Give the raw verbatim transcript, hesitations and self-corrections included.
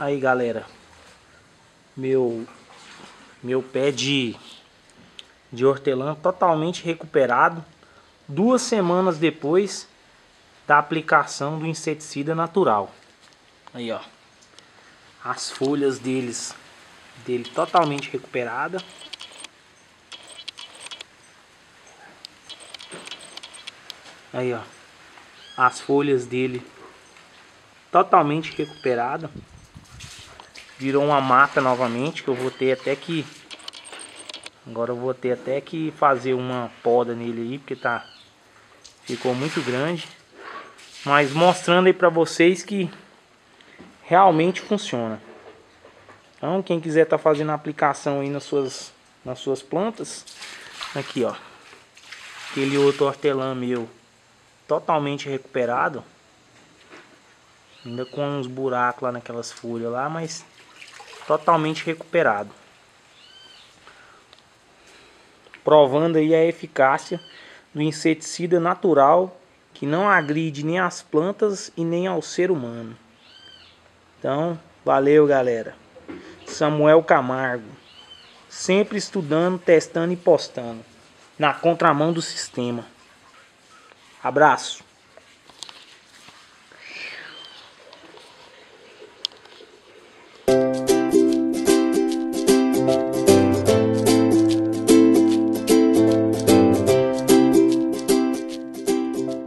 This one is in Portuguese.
Aí, galera, meu meu pé de de hortelã totalmente recuperado duas semanas depois da aplicação do inseticida natural. Aí, ó, as folhas deles dele totalmente recuperada. Aí, ó, as folhas dele totalmente recuperada. Virou uma mata novamente, que eu vou ter até que agora eu vou ter até que fazer uma poda nele aí, porque tá ficou muito grande. Mas mostrando aí pra vocês que realmente funciona. Então, quem quiser tá fazendo a aplicação aí nas suas nas suas plantas, aqui, ó, aquele outro hortelã meu totalmente recuperado, ainda com uns buracos lá naquelas folhas lá, mas totalmente recuperado, provando aí a eficácia do inseticida natural, que não agride nem as plantas e nem ao ser humano. Então, valeu, galera. Samuel Camargo, sempre estudando, testando e postando, na contramão do sistema. Abraço.